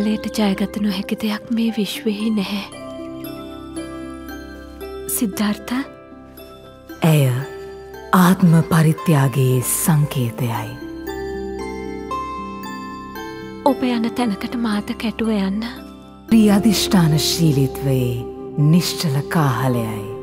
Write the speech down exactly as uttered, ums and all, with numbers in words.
කාලයට ජයගත නොහැකි දෙයක් මේ විශ්වයේ නැහැ. සිද්ධාර්ථ, ඇය ආත්ම පරිත්‍යාගයේ සංකේතයයි. ඔබ යන තැනකට මාත කැටුව යන්න. ප්‍රිය අධිෂ්ඨානශීලීත්වයේ නිශ්චල කාහලයයි.